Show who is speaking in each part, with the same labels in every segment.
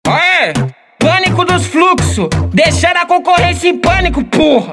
Speaker 1: É, pânico dos fluxos, deixando a concorrência em pânico, porra.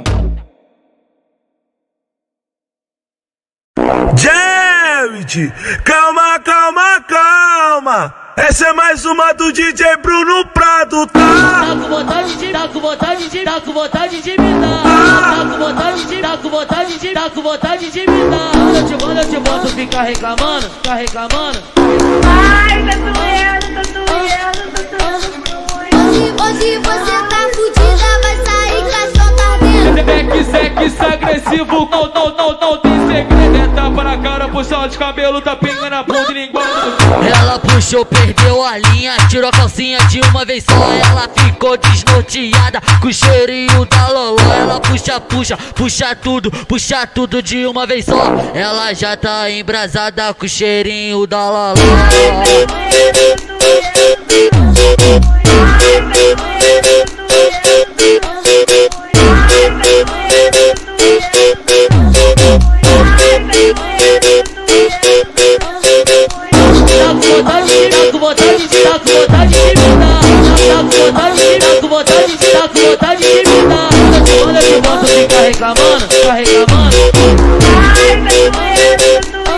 Speaker 2: Jared, calma, calma, calma. Essa é mais uma do DJ Bruno Prado, tá?
Speaker 3: Tá com vontade de, tá com vontade de, tá com vontade de me dar. Tá com vontade de, tá com vontade de, tá com vontade de me dar. Quando eu te boto, fica reclamando, fica reclamando.
Speaker 4: Ai, tá doendo, tá doendo, tá doendo. Hoje você tá fudida, vai sair caixão ardendo.
Speaker 5: Sexo agressivo, não tem segredo. É tapa na cara, puxão de cabelo, tapinha na bunda e linguada no...
Speaker 3: Ela puxou, perdeu a linha, tirou a calcinha de uma vez só. Ela ficou desnorteada com o cheirinho da loló. Ela puxa tudo de uma vez só. Ela já tá embrasada com o cheirinho da loló. Tá com vontade de me dar. Tá com vontade de me dar. Quando eu te boto, fica reclamando, fica reclamando.
Speaker 4: Ai, tá doendo, tá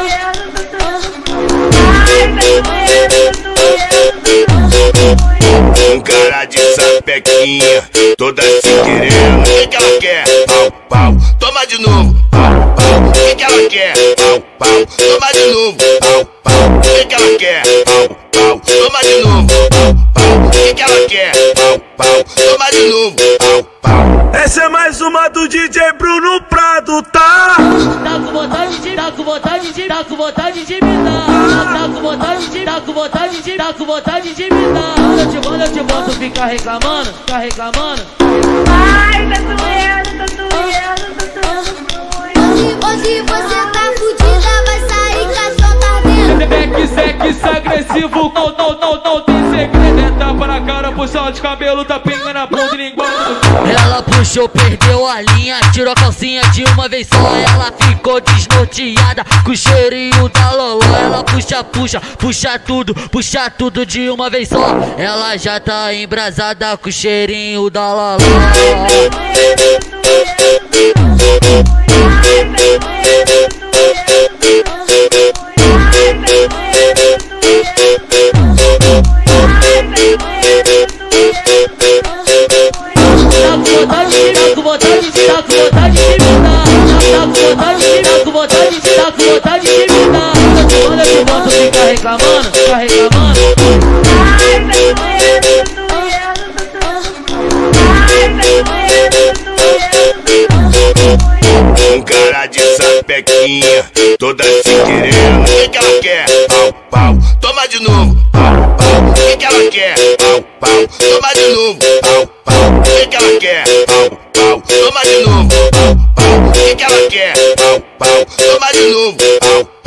Speaker 4: doendo.
Speaker 2: Um cara de sapequinha, toda se querendo. O que ela quer? Pau, pau, toma de novo. Pau, pau, o que ela quer? Pau, pau, toma de novo. Pau, pau, o que ela quer? Pau, pau, toma de novo. Pau, pau, o que ela quer? Pau, pau, toma de novo. Pau, pau. Essa é mais uma do DJ Bruno Prado, tá?
Speaker 3: Tá com vontade de, tá com vontade de, tá com vontade de me dar. Tá com vontade de, tá com vontade de, tá com vontade de me dar. Quando eu te boto, fica reclamando, fica reclamando.
Speaker 4: Ai, tá doendo, tá doendo, tá doendo. Hoje você tá fudida, vai sair caixão ardendo.
Speaker 5: Sexo agressivo, não tem segredo. É tapa na cara, puxão de cabelo, tapinha na bunda e linguada no...
Speaker 3: Ela puxou, perdeu a linha, tirou a calcinha de uma vez só. Ela ficou desnorteada com o cheirinho da loló. Ela puxa tudo de uma vez só. Ela já tá embrasada com o cheirinho da loló. Tá com vontade de me dar. Tá com vontade de me dar. Quando eu te boto, fica reclamando, fica reclamando.
Speaker 4: Ai, tá doendo,
Speaker 2: Um cara de sapequinha, toda se querendo. O que ela quer? Pau, pau, toma de novo. Pau, pau, o que ela quer? Pau, pau, toma de novo. Pau, pau, o que ela quer? Pau, pau, toma de novo. Pau, pau, o que ela quer? Pau, pau, toma de novo. Pau,